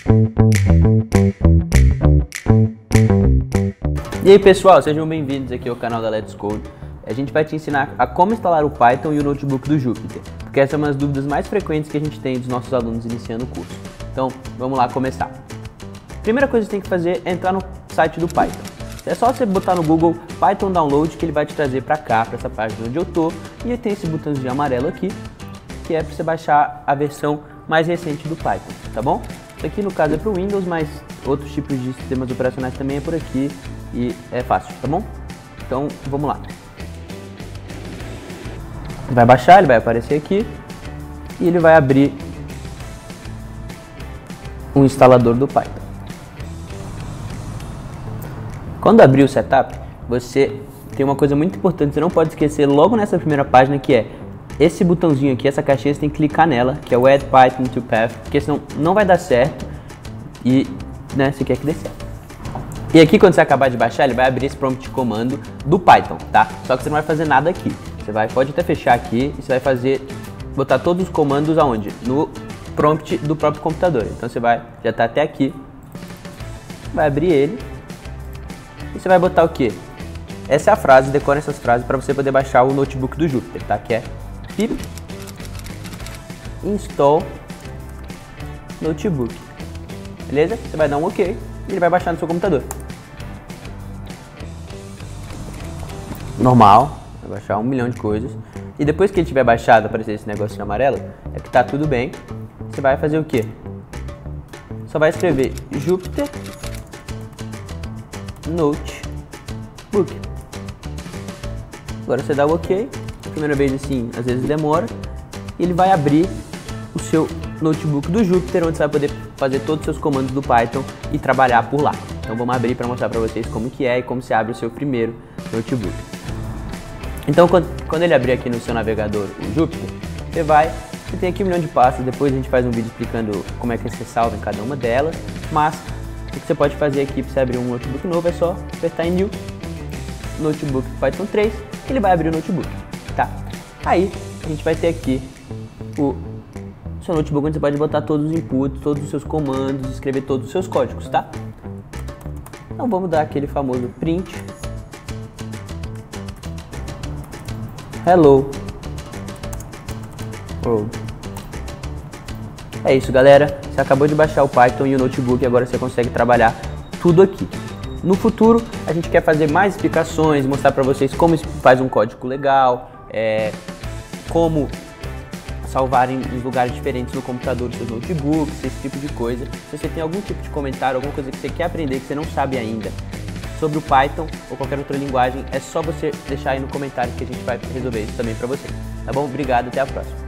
E aí pessoal, sejam bem-vindos aqui ao canal da Let's Code. A gente vai te ensinar a como instalar o Python e o notebook do Jupyter, porque essa é uma das dúvidas mais frequentes que a gente tem dos nossos alunos iniciando o curso. Então, vamos lá começar. Primeira coisa que você tem que fazer é entrar no site do Python. É só você botar no Google Python Download que ele vai te trazer para cá, para essa página onde eu tô, e tem esse botãozinho amarelo aqui, que é para você baixar a versão mais recente do Python, tá bom? Isso aqui no caso é para o Windows, mas outros tipos de sistemas operacionais também é por aqui e é fácil, tá bom? Então, vamos lá. Vai baixar, ele vai aparecer aqui e ele vai abrir um instalador do Python. Quando abrir o setup, você tem uma coisa muito importante, você não pode esquecer logo nessa primeira página, que é esse botãozinho aqui, essa caixinha, você tem que clicar nela, que é o Add Python to Path, porque senão não vai dar certo e você quer que dê certo. E aqui quando você acabar de baixar, ele vai abrir esse prompt de comando do Python, tá? Só que você não vai fazer nada aqui. Você pode até fechar aqui e você vai botar todos os comandos aonde? No prompt do próprio computador. Então você já tá até aqui, vai abrir ele e você vai botar o quê? Essa é a frase, decora essas frases para você poder baixar o notebook do Jupyter, tá? Que é pip install notebook. Beleza? Você vai dar um OK e ele vai baixar no seu computador. Normal. Vai baixar 1 milhão de coisas. E depois que ele tiver baixado, aparecer esse negocinho amarelo, é que tá tudo bem. Você vai fazer o quê? Só vai escrever Jupyter Notebook. Agora você dá o OK. A primeira vez assim, às vezes demora. E ele vai abrir o seu notebook do Jupyter, onde você vai poder fazer todos os seus comandos do Python e trabalhar por lá. Então vamos abrir para mostrar para vocês como que é e como se abre o seu primeiro notebook. Então, quando ele abrir aqui no seu navegador o Jupyter, você tem aqui 1 milhão de pastas, depois a gente faz um vídeo explicando como é que você salva em cada uma delas, mas o que você pode fazer aqui para você abrir um notebook novo é só apertar em New, Notebook Python 3, e ele vai abrir o notebook, tá? Aí, a gente vai ter aqui o seu notebook onde você pode botar todos os inputs, todos os seus comandos, escrever todos os seus códigos, tá? Então vamos dar aquele famoso print Hello World. É isso, galera. Você acabou de baixar o Python e o notebook e agora você consegue trabalhar tudo aqui. No futuro, a gente quer fazer mais explicações, mostrar para vocês como faz um código legal, como salvar em lugares diferentes no computador dos seus notebooks, esse tipo de coisa. Se você tem algum tipo de comentário, alguma coisa que você quer aprender, que você não sabe ainda, sobre o Python ou qualquer outra linguagem, é só você deixar aí no comentário que a gente vai resolver isso também para você. Tá bom? Obrigado, até a próxima.